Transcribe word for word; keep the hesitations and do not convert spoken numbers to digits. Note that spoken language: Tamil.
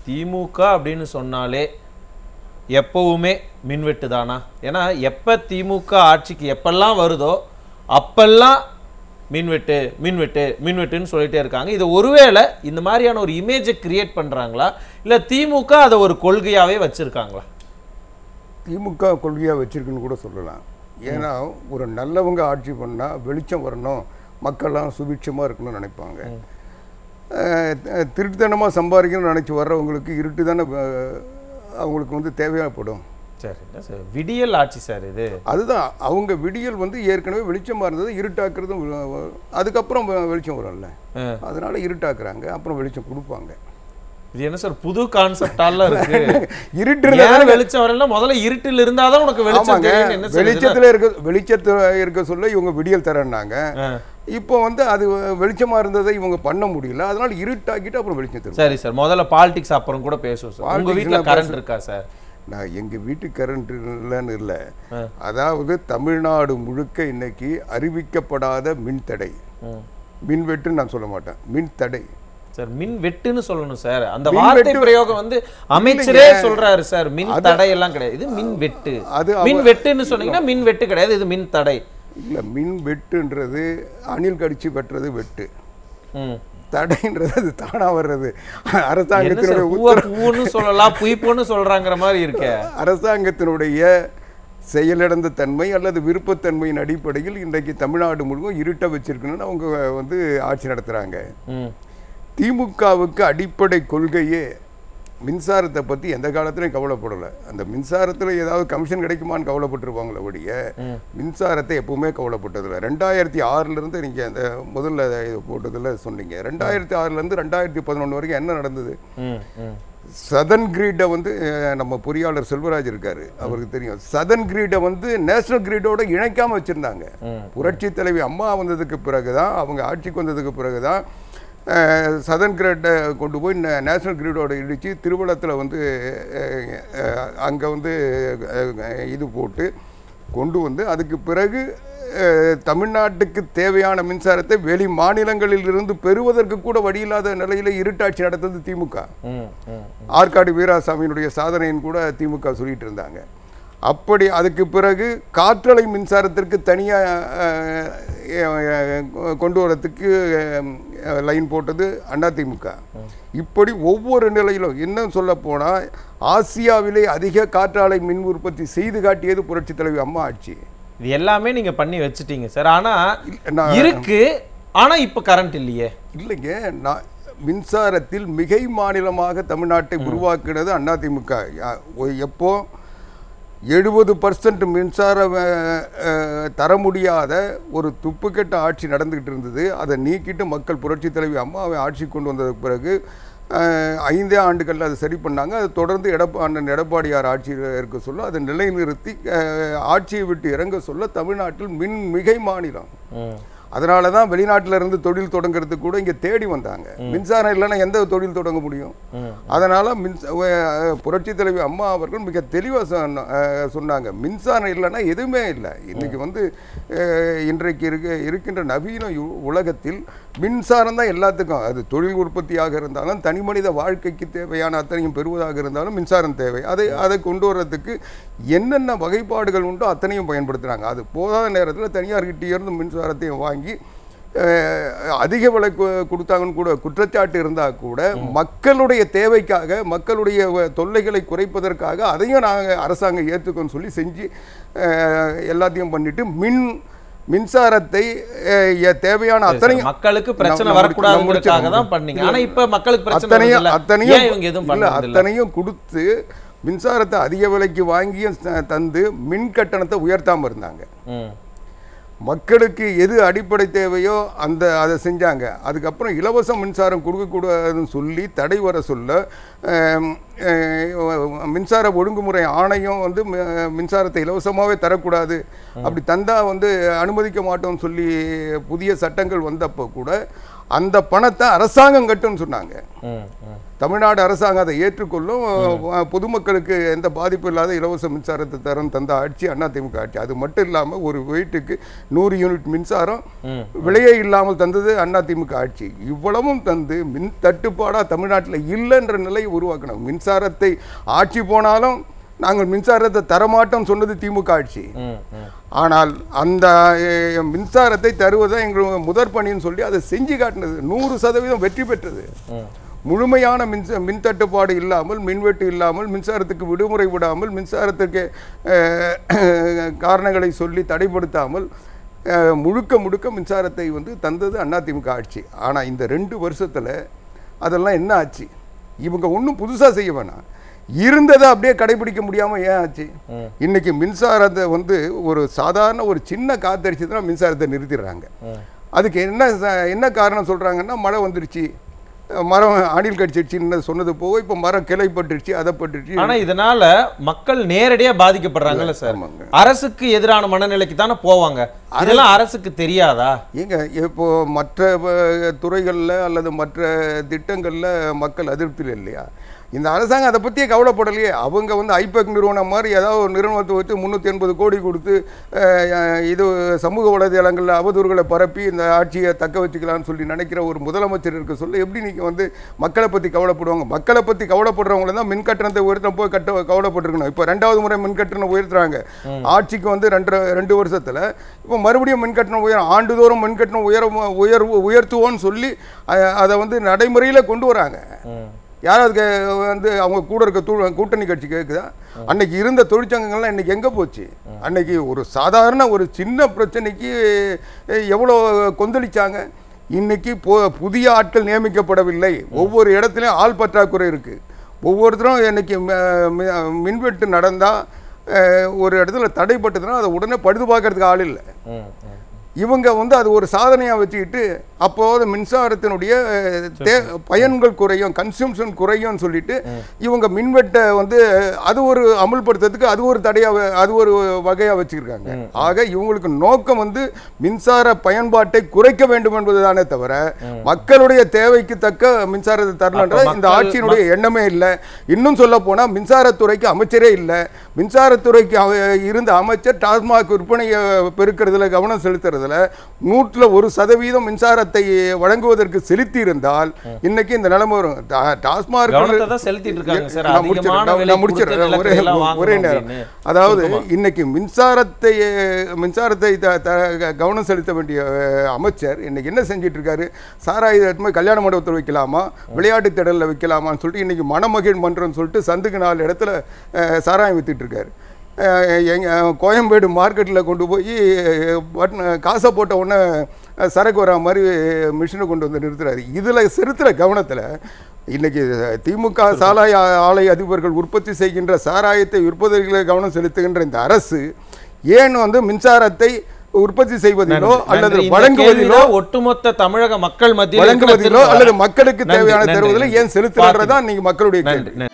திமுக அப்படின்னு சொன்னாலே எப்பவுமே மின்வெட்டு தானா? ஏன்னா எப்ப திமுக ஆட்சிக்கு எப்பெல்லாம் வருதோ அப்பெல்லாம் மின்வெட்டு மின்வெட்டு மின்வெட்டுன்னு சொல்லிட்டே இருக்காங்க. இது ஒருவேளை இந்த மாதிரியான ஒரு இமேஜை கிரியேட் பண்றாங்களா, இல்ல திமுக அதை ஒரு கொள்கையாவே வச்சிருக்காங்களா? திமுக கொள்கையாக வச்சிருக்குன்னு கூட சொல்லலாம். ஏன்னா ஒரு நல்லவங்க ஆட்சி பண்ணால் வெளிச்சம் வரணும், மக்கள்லாம் சுபிட்சமாக இருக்கணும்னு நினைப்பாங்க. திருட்டுத்தனமாக சம்பாதிக்கணும்னு நினச்சி வர்றவங்களுக்கு இருட்டு தானே அவங்களுக்கு வந்து தேவையாகப்படும். சரி சார், விடியல் ஆட்சி சார் இது. அதுதான் அவங்க விடியல் வந்து ஏற்கனவே வெளிச்சமாக இருந்தது, இருட்டாக்குறதும் அதுக்கப்புறம் வெளிச்சம் வரும்ல, அதனால இருட்டாக்குறாங்க, அப்புறம் வெளிச்சம் கொடுப்பாங்க. இது என்ன சார் புது கான்செப்டால இருக்கு? இருட்டு வெளிச்சம் வரல, முதல்ல இருட்டில் இருந்தாதான் உனக்கு வெளிச்சம் தெரியும். என்ன வெளிச்சத்துல இருக்க வெளிச்சத்துல இருக்க சொல்ல இவங்க விடியல் தரேன்னாங்க. இப்போ வந்து அது வெளிச்சமா இருந்ததை இவங்க பண்ண முடியல, அதனால இருட்டாக்கிட்டு அப்புறம் வெளிச்சம் தரும். சரி சார், முதல்ல பாலிடிக்ஸ் அப்புறம் கூட பேசுவோம் சார். உங்க வீட்டுல கரண்ட் இருக்கா சார்? நான் எங்க வீட்டு கரண்ட் இல்லைன்னு இல்லை, அதாவது தமிழ்நாடு முழுக்க இன்னைக்கு அறிவிக்கப்படாத மின்தடை, மின்வெட்டுன்னு நான் சொல்ல மாட்டேன், மின்தடை சார். மின் வெட்டுன்னு சொல்லணும் சார். அந்த வார்த்தை பிரயோகம் வந்து அமைச்சரே சொல்றாரு சார். மின் தடை எல்லாம் கிடையாது, இது மின் வெட்டு. அது மின் வெட்டுன்னு சொன்னீங்கன்னா மின் வெட்டு கிடையாது, இது மின் தடை. இல்ல, மின் வெட்டுன்றது அணில் கடிச்சு வெட்டுறது வெட்டு, தடைன்றது அது தானா வர்றது. அரசாங்கத்தினுடைய பூன்னு சொல்லலாம், புய்ப்புன்னு சொல்றாங்கிற மாதிரி இருக்க. அரசாங்கத்தினுடைய செயலிழந்த தன்மை அல்லது விருப்பத்தன்மையின் அடிப்படையில் இன்றைக்கு தமிழ்நாடு முழுவதும் இருட்ட வச்சிருக்கணும்னு அவங்க வந்து ஆட்சி நடத்துறாங்க. திமுகவுக்கு அடிப்படை கொள்கையே மின்சாரத்தை பற்றி எந்த காலத்திலையும் கவலைப்படலை. அந்த மின்சாரத்தில் ஏதாவது கமிஷன் கிடைக்குமான்னு கவலைப்பட்டிருப்பாங்களே ஒழிய மின்சாரத்தை எப்பவுமே கவலைப்பட்டதில்லை. ரெண்டாயிரத்தி ஆறுலேருந்து நீங்கள் அந்த முதல்ல இது போட்டதில் சொன்னீங்க, ரெண்டாயிரத்தி ஆறுலேருந்து ரெண்டாயிரத்தி பதினொன்று வரைக்கும் என்ன நடந்தது? சதன் கிரீடை வந்து நம்ம பொறியாளர் செல்வராஜ் இருக்காரு, அவருக்கு தெரியும். சதன் கிரீடை வந்து நேஷனல் கிரீடோட இணைக்காமல் வச்சுருந்தாங்க. புரட்சி தலைவி அம்மா வந்ததுக்கு பிறகு தான், அவங்க ஆட்சிக்கு வந்ததுக்கு பிறகு தான் சதன் கிரீடை கொண்டு போய் நேஷனல் கிரீடோட இடித்து திருவள்ளத்தில் வந்து அங்கே வந்து இது போட்டு கொண்டு வந்து அதுக்கு பிறகு தமிழ்நாட்டுக்கு தேவையான மின்சாரத்தை வெளி மாநிலங்களில் இருந்து பெறுவதற்கு கூட வழியில்லாத நிலையில் இருட்டாட்சி நடந்தது திமுக. ஆற்காடு வீராசாமியினுடைய சாதனைன்னு கூட திமுக சொல்லிட்டு இருந்தாங்க. அப்படி அதுக்கு பிறகு காற்றலை மின்சாரத்திற்கு தனியாக கொண்டு வரத்துக்கு லைன் போட்டது அதிமுக. இப்படி ஒவ்வொரு நிலையிலும் இன்னும் சொல்ல போனால் ஆசியாவிலே அதிக காற்றாலை மின் உற்பத்தி செய்து காட்டியது புரட்சி தலைவி அம்மா ஆட்சி. இது எல்லாமே நீங்க பண்ணி வச்சுட்டீங்க சார். ஆனா இருக்கு, ஆனா இப்ப கரண்ட் இல்லையே. இல்லைங்க, நான் மின்சாரத்தில் மிகை மாநிலமாக தமிழ்நாட்டை உருவாக்குனது அதிமுக. எப்போ எழுபது பர்சன்ட் மின்சார தர முடியாத ஒரு துப்புக்கெட்ட ஆட்சி நடந்துக்கிட்டு இருந்தது, அதை நீக்கிட்டு மக்கள் புரட்சி தலைவி அம்மாவை ஆட்சி கொண்டு வந்ததுக்கு பிறகு ஐந்தே ஆண்டுகளில் அதை சரி பண்ணாங்க. அது தொடர்ந்து எடப்பா அண்ணன் எடப்பாடியார் ஆட்சியில் இருக்க சொல்ல அதை நிலைநிறுத்தி ஆட்சியை விட்டு இறங்க சொல்ல தமிழ்நாட்டில் மின் மிகை மாநிலம். அதனால தான் வெளிநாட்டில் இருந்து தொழில் தொடங்குறதுக்கு கூட இங்கே தேடி வந்தாங்க. மின்சாரம் இல்லைன்னா எந்த தொழில் தொடங்க முடியும்? அதனால் மின்ச புரட்சி தலைவி அம்மா அவர்கள் மிக தெளிவாக சொன்னாங்க, மின்சாரம் இல்லைன்னா எதுவுமே இல்லை. இன்றைக்கி வந்து இன்றைக்கு இருக்க இருக்கின்ற நவீன உலகத்தில் மின்சாரம் தான் எல்லாத்துக்கும், அது தொழில் உற்பத்தியாக இருந்தாலும் தனி மனித வாழ்க்கைக்கு தேவையான அத்தனையும் பெறுவதாக இருந்தாலும் மின்சாரம் தேவை. அதை அதை கொண்டு வர்றதுக்கு என்னென்ன வகைப்பாடுகள் உண்டோ அத்தனையும் பயன்படுத்துகிறாங்க. அது போதாத நேரத்தில் தனியார்கிட்ட இருந்து மின்சாரத்தையும் வாங்கி அதிக விலை கொடுத்தாங்கன்னு கூட குற்றச்சாட்டு இருந்தால் கூட மக்களுடைய தேவைக்காக, மக்களுடைய தொல்லைகளை குறைப்பதற்காக அதையும் நாங்கள் அரசாங்கம் ஏற்றுக்கோன்னு சொல்லி செஞ்சு எல்லாத்தையும் பண்ணிட்டு மின் மின்சாரத்தை தேவையான அத்தனையும் மக்களுக்கு பிரச்சனை வரக்கூடாதுங்கிறதுக்காக தான் பண்ணீங்க. ஆனா இப்ப மக்களுக்கு பிரச்சனை அத்தனையும் அத்தனையும் இல்ல அத்தனையும் கொடுத்து மின்சாரத்தை அதிக விலைக்கு வாங்கியும் தந்து மின் கட்டணத்தை உயர்த்தாம இருந்தாங்க. மக்களுக்கு எது அடிப்படை தேவையோ அந்த அதை செஞ்சாங்க. அதுக்கப்புறம் இலவச மின்சாரம் கொடுக்கக்கூடாதுன்னு சொல்லி தடை வர சொல்ல மின்சார ஒழுங்குமுறை ஆணையம் வந்து மின்சாரத்தை இலவசமாகவே தரக்கூடாது, அப்படி தந்தா வந்து அனுமதிக்க மாட்டோம்னு சொல்லி புதிய சட்டங்கள் வந்தப்போ கூட அந்த பணத்தை அரசாங்கம் கட்டுன்னு சொன்னாங்க. ம், ம். தமிழ்நாடு அரசாங்கம் அதை ஏற்றுக்கொள்ளும். பொதுமக்களுக்கு எந்த பாதிப்பு இல்லாத இலவச மின்சாரத்தை தரம் தந்த ஆட்சி அதிமுக ஆட்சி. அது மட்டும் இல்லாமல் ஒரு வீட்டுக்கு நூறு யூனிட் மின்சாரம் விலையே இல்லாமல் தந்தது அதிமுக ஆட்சி. இவ்வளவும் தந்து மின் தட்டுப்பாடாக தமிழ்நாட்டில் இல்லைன்ற நிலையை உருவாக்கணும். மின்சாரத்தை ஆட்சி போனாலும் நாங்கள் மின்சாரத்தை தரமாட்டோம் சொன்னது திமுக ஆட்சி. ஆனால் அந்த மின்சாரத்தை தருவதை எங்கள் முதற் பணின்னு சொல்லி அதை செஞ்சு காட்டினது நூறு சதவீதம் வெற்றி பெற்றது. முழுமையான மின்ச மின் தட்டுப்பாடு இல்லாமல், மின்வெட்டு இல்லாமல், மின்சாரத்துக்கு விடுமுறை விடாமல், மின்சாரத்துக்கு காரணங்களை சொல்லி தடைப்படுத்தாமல் முழுக்க முழுக்க மின்சாரத்தை வந்து தந்தது அதிமுக ஆட்சி. ஆனால் இந்த ரெண்டு வருஷத்தில் அதெல்லாம் என்ன ஆச்சு? இவங்க ஒன்றும் புதுசாக செய்ய வேணாம், இருந்ததை அப்படியே கடைபிடிக்க முடியாமல் ஏன் ஆச்சு? இன்னைக்கு மின்சாரத்தை வந்து ஒரு சாதாரண ஒரு சின்ன காத்தடிச்சதுன்னா மின்சாரத்தை நிறுத்திடுறாங்க. அதுக்கு என்ன என்ன காரணம் சொல்கிறாங்கன்னா, மழை வந்துருச்சு, மரம் அணில் கடிச்சிடுச்சுன்னு சொன்னது போக இப்போ மரம் கிளை பட்டுருச்சு, அதை பட்டுருச்சு. ஆனா இதனால மக்கள் நேரடியா பாதிக்கப்படுறாங்கல்ல சார். அரசுக்கு எதிரான மனநிலைக்கு தானே போவாங்க. அதெல்லாம் அரசுக்கு தெரியாதா? ஏங்க இப்போ மற்ற துறைகளில் அல்லது மற்ற திட்டங்களில் மக்கள் அதிருப்தியில் இல்லையா? இந்த அரசாங்கம் அதை பற்றியே கவலைப்படலையே. அவங்க வந்து ஐபேக் நிறுவனம் மாதிரி ஏதாவது ஒரு நிறுவனத்தை வச்சு முந்நூற்றி எண்பது கோடி கொடுத்து இது சமூக வலைதளங்களில் அவதூறுகளை பரப்பி இந்த ஆட்சியை தக்க வச்சுக்கலான்னு சொல்லி நினைக்கிற ஒரு முதலமைச்சர் இருக்க சொல்ல எப்படி நீங்கள் வந்து மக்களை பற்றி கவலைப்படுவாங்க? மக்களை பற்றி கவலைப்படுறவங்கள தான் மின் கட்டணத்தை உயர்த்த போய் கட்ட கவலைப்பட்டிருக்கணும். இப்போ ரெண்டாவது முறை மின் கட்டணம் உயர்த்துறாங்க. ஆட்சிக்கு வந்து ரெண்டு ரெண்டு வருஷத்தில் இப்போ மறுபடியும் மின் கட்டணம் உயரும், ஆண்டுதோறும் மின் கட்டணம் உயர உயர்வு உயர்த்துவோன்னு சொல்லி அதை வந்து நடைமுறையில் கொண்டு வராங்க. யாராவது வந்து அவங்க கூட இருக்க தூ கூட்டணி கட்சி கேட்குதா? அன்னைக்கு இருந்த தொழிற்சங்கங்கள்லாம் இன்னைக்கு எங்கே போச்சு? அன்னைக்கு ஒரு சாதாரண ஒரு சின்ன பிரச்சனைக்கு எவ்வளோ கொந்தளிச்சாங்க. இன்னைக்கு போ புதிய ஆட்கள் நியமிக்கப்படவில்லை. ஒவ்வொரு இடத்துலையும் ஆள் பற்றாக்குறை இருக்குது. ஒவ்வொருத்தரும் இன்னைக்கு மின்வெட்டு நடந்தால் ஒரு இடத்துல தடைப்பட்டதுன்னா அதை உடனே பழுது பார்க்கறதுக்கு ஆள் இல்லை. இவங்க வந்து அது ஒரு சாதனையாக வச்சுக்கிட்டு அப்போது மின்சாரத்தினுடைய தே பயன்கள் குறையும், கன்சம்ஷன் குறையும் சொல்லிட்டு இவங்க மின்வெட்டை வந்து அது ஒரு அமுல்படுத்துறதுக்கு அது ஒரு தடையாக அது ஒரு வகையாக வச்சுருக்காங்க. ஆக இவங்களுக்கு நோக்கம் வந்து மின்சார பயன்பாட்டை குறைக்க வேண்டும் என்பது தானே தவிர மக்களுடைய தேவைக்கு தக்க மின்சாரத்தை தரணுன்ற இந்த ஆட்சியினுடைய எண்ணமே இல்லை. இன்னும் சொல்ல போனால் மின்சாரத்துறைக்கு அமைச்சரே இல்லை. மின்சாரத்துறைக்கு இருந்த அமைச்சர் டாஸ்மாக் விற்பனையை பெருக்கிறதுல கவனம் செலுத்துறது நூற்றுல ஒரு சதவீதம் மின்சாரத்தை வழங்குவதற்கு செலுத்தி இருந்தால் இன்னைக்கு இந்த நிலைமை வரும். டாஸ்மாக் ஒரே நேரம் அதாவது இன்னைக்கு மின்சாரத்தை மின்சாரத்தை கவனம் செலுத்த வேண்டிய அமைச்சர் இன்னைக்கு என்ன செஞ்சிட்டு இருக்காரு? சாராய கல்யாண மண்டபத்தில் வைக்கலாமா, விளையாட்டு திடலில் வைக்கலாமான்னு சொல்லிட்டு இன்னைக்கு மணமகிழ் மன்றம்னு சொல்லிட்டு சந்துக்கு நாலு இடத்துல சாராயம் வித்துட்டு இருக்காரு. எங்கள் கோயம்பேடு மார்க்கெட்டில் கொண்டு போய் காசை போட்ட உடனே சரக்கு வர மாதிரி மிஷினை கொண்டு வந்து நிறுத்துறாரு. இதில் செலுத்துகிற கவனத்தில் இன்றைக்கி திமுக சாராய ஆலை அதிபர்கள் உற்பத்தி செய்கின்ற சாராயத்தை விற்பதில் கவனம் செலுத்துகின்ற இந்த அரசு ஏன் வந்து மின்சாரத்தை உற்பத்தி செய்வதிலோ அல்லது வழங்குவதிலோ ஒட்டுமொத்த தமிழக மக்கள் மத்தியில் வழங்குவதிலோ அல்லது மக்களுக்கு தேவையான தருவதிலோ ஏன் செலுத்துகிறதான் இன்னைக்கு மக்களுடைய கேள்வி.